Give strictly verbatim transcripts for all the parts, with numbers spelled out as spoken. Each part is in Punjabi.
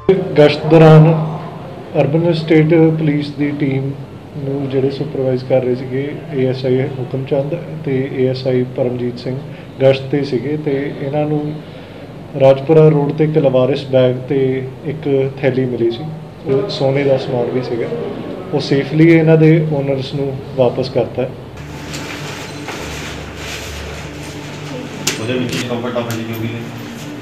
गश्त दौरान अर्बन स्टेट पुलिस की टीम ਨੂੰ ਜਿਹੜੇ ਸੁਪਰਵਾइज़ कर रहे ਸੀਗੇ ए एस आई हुकमचंद ਤੇ A S I Paramjit Singh गश्त ਤੇ ਸੀਗੇ ਤੇ ਇਹਨਾਂ ਨੂੰ ਰਾਜਪੁਰਾ ਰੋਡ ਤੇ ਇੱਕ ਲਵਾਰਿਸ ਬੈਗ ਤੇ ਇੱਕ ਥੈਲੀ ਮਿਲੀ ਸੀ ਸੋਨੇ ਦਾ ਸਮਾਨ ਵੀ ਸੀਗਾ ਉਹ ਸੇਫਲੀ ਇਹਨਾਂ ਦੇ ਓਨਰਸ ਨੂੰ ਵਾਪਸ ਕਰਤਾ ਉਹਦੇ ਵਿੱਚ ਕੰਫਰਟ ਆਫ ਜੀ ਵੀ ਨੇ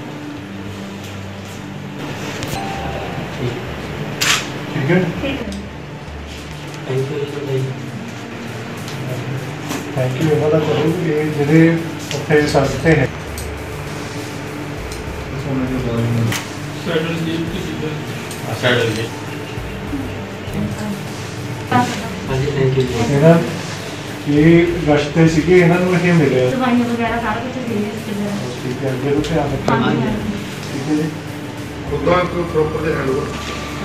ठीक है थैंक यू थैंक यू वाला करो ये जिले उत्थे सकते हैं सैडल जी सैडल जी हाँ जी थैंक यू ਇਹਨਾਂ ਇਹ ਗਸ਼ਤੇ ਸੀਗੇ ਇਹਨਾਂ ਨੂੰ ਇਹ ਮਿਲਿਆ ਦਵਾਈਆਂ ਵਗੈਰਾ ਸਾਰਾ ਕੁਝ ਦੇ ਦਿੱਤਾ ਠੀਕ ਹੈ ਅੱਗੇ ਤੋਂ ਧਿਆਨ ਰੱਖਣਾ ਠੀਕ ਹੈ ਜੀ ਉਹਦਾ ਕੋਈ ਪ੍ਰੋਪਰ ਦੇ ਹੈਂਡਓਵਰ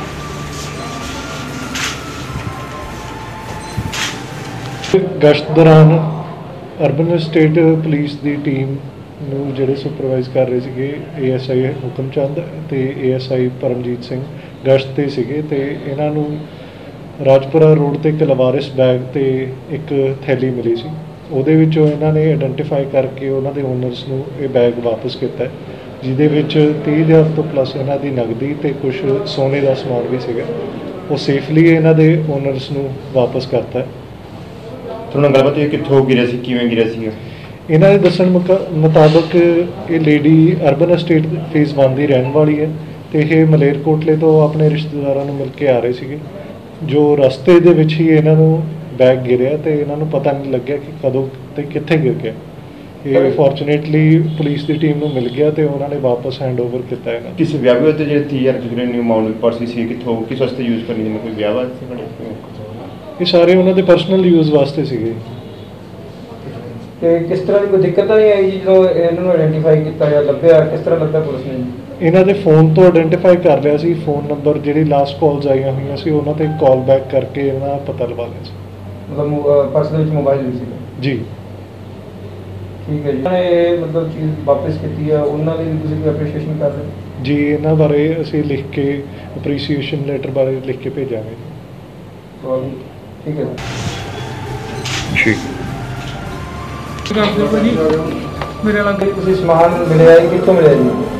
गश्त दौरान अर्बन स्टेट पुलिस की टीम ਨੂੰ ਜਿਹੜੇ ਸੁਪਰਵਾइज़ कर रहे ਸੀਗੇ ए एस आई ਹੁਕਮਚੰਦ ਤੇ A S I Paramjit Singh ਗਸ਼ਤ ਤੇ ਸੀਗੇ ਤੇ ਇਹਨਾਂ ਨੂੰ ਰਾਜਪੁਰਾ ਰੋਡ ਤੇ ਇੱਕ ਲਵਾਰਿਸ ਬੈਗ ਤੇ ਇੱਕ ਥੈਲੀ ਮਿਲੀ ਸੀ ਉਹਦੇ ਵਿੱਚੋਂ ਇਹਨਾਂ ਨੇ ਆਇਡੈਂਟੀਫਾਈ ਕਰਕੇ ਉਹਨਾਂ ਦੇ ਓਨਰਸ ਨੂੰ ਇਹ ਬੈਗ ਵਾਪਸ ਕੀਤਾ ਜਿਹਦੇ ਵਿੱਚ ਤੀਹ ਹਜ਼ਾਰ ਤੋਂ ਪਲੱਸ ਇਹਨਾਂ ਦੀ ਨਗਦੀ ਤੇ ਕੁਝ ਸੋਨੇ ਦਾ ਸਮਾਨ ਵੀ ਸੀਗਾ ਉਹ ਸੇਫਲੀ ਇਹਨਾਂ ਦੇ ਓਨਰਸ ਨੂੰ ਵਾਪਸ ਕਰਤਾ ਤੁਹਾਨੂੰ ਗੱਲਬਾਤ ਇਹ ਕਿੱਥੋਂ ਗਿਰਿਆ ਸੀ ਕਿਵੇਂ ਗਿਰਿਆ ਸੀ ਇਹਨਾਂ ਦੇ ਦੱਸਣ ਮੁਤਾਬਕ ਇਹ lady urban estate phase one ਦੀ ਰਹਿਣ ਵਾਲੀ ਹੈ ਤੇ ਇਹ ਮਲੇਰਕੋਟਲੇ ਤੋਂ ਆਪਣੇ ਰਿਸ਼ਤੇਦਾਰਾਂ ਨੂੰ ਮਿਲ ਕੇ ਆ ਰਹੇ ਸੀਗੇ ਜੋ ਰਸਤੇ ਦੇ ਵਿੱਚ ਹੀ ਇਹਨਾਂ ਨੂੰ ਬੈਗ ਗਿਰਿਆ ਤੇ ਇਹਨਾਂ ਨੂੰ ਪਤਾ ਨਹੀਂ ਲੱਗਿਆ ਕਿ ਕਦੋਂ ਤੇ ਕਿੱਥੇ ਗਿਰ ਗਿਆ ਇਹ ਫੋਰਚੂਨੇਟਲੀ ਪੁਲਿਸ ਦੀ ਟੀਮ ਨੂੰ ਮਿਲ ਗਿਆ ਤੇ ਉਹਨਾਂ ਨੇ ਵਾਪਸ ਹੈਂਡਓਵਰ ਕੀਤਾ ਇਹਨਾਂ ਕਿਸ ਵਿਆਹ ਵਿੱਚ ਜਿਹੜੇ ਤੀਹ ਹਜ਼ਾਰ ਜਿਹੜੇ ਨਿਊ ਅਮਾਉਂਟ ਪਰਸੀ ਸੀ ਕਿੱਥੋਂ ਕਿਸ ਵਾਸਤੇ ਯੂਜ਼ ਕਰਨੀ ਸੀ ਕੋਈ ਵਿਆਹ ਵਾਸਤੇ ਇਹ ਸਾਰੇ ਉਹਨਾਂ ਦੇ ਪਰਸਨਲ ਯੂਜ਼ ਵਾਸਤੇ ਸੀਗੇ ਕਿ ਕਿਸ ਤਰ੍ਹਾਂ ਦੀ ਕੋਈ ਦਿੱਕਤ ਨਹੀਂ ਆਈ ਜੀ ਜਦੋਂ ਇਹਨਾਂ ਨੂੰ ਆਇਡੈਂਟੀਫਾਈ ਕੀਤਾ ਜਾਂ ਲੱਭਿਆ ਕਿਸ ਤਰ੍ਹਾਂ ਲੱਭਿਆ ਪੁਲਿਸ ਨੇ ਜੀ ਇਹਨਾਂ ਦੇ ਫੋਨ ਤੋਂ ਆਇਡੈਂਟੀਫਾਈ ਕਰ ਲਿਆ ਸੀ ਫੋਨ ਨੰਬਰ ਜਿਹੜੀ ਲਾਸਟ ਕਾਲਸ ਆਈਆਂ ਹੋਈਆਂ ਸੀ ਉਹਨਾਂ ਤੇ ਕਾਲ ਬੈਕ ਕਰਕੇ ਇਹਨਾਂ ਦਾ ਪਤਾ ਲਵਾ ਲਿਆ ਸੀ ਮਤਲਬ ਪਰਸ ਦੇ ਵਿੱਚ ਮੋਬਾਈਲ ਵੀ ਸੀ ਜੀ ਠੀਕ ਹੈ ਜੀ ਉਹਨਾਂ ਨੇ ਮਤਲਬ ਚੀਜ਼ ਵਾਪਸ ਕੀਤੀ ਆ ਉਹਨਾਂ ਲਈ ਵੀ ਤੁਸੀਂ ਕੋਈ ਐਪਰੀਸ਼ੀਏਸ਼ਨ ਕਰ ਰਹੇ ਜੀ ਇਹਨਾਂ ਬਾਰੇ ਅਸੀਂ ਲਿਖ ਕੇ ਅਪਰੀਸੀਏਸ਼ਨ ਲੈਟਰ ਬਾਰੇ ਲਿਖ ਕੇ ਭੇਜਾਂਗੇ ਠੀਕ ਹੈ ਠੀਕ ਮੇਰੇ ਨਾਲ ਤੁਸੀਂ ਸਮਾਨ ਮਿਲਿਆ ਕਿੱਥੋਂ ਮਿਲਿਆ ਜੀ